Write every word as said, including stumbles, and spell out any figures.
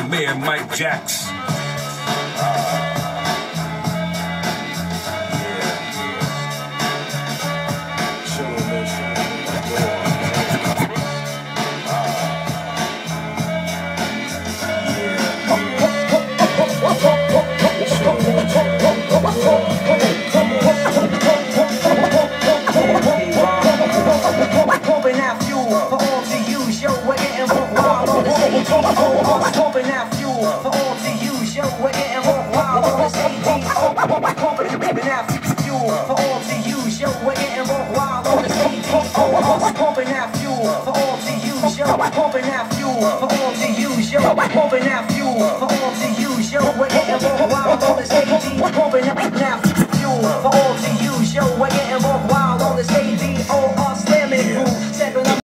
your man Mike Jacks. Pumping out fuel for all to use, yo, we're getting rock wild on this A D O. Pumping out fuel for all to use, yo, we're getting rock wild on this A D O. Pumping out fuel for all to use, yo, we're getting rock wild on this A D O. Pumping out fuel for all to use, yo, pumping out fuel for all to use, yo, pumping out fuel for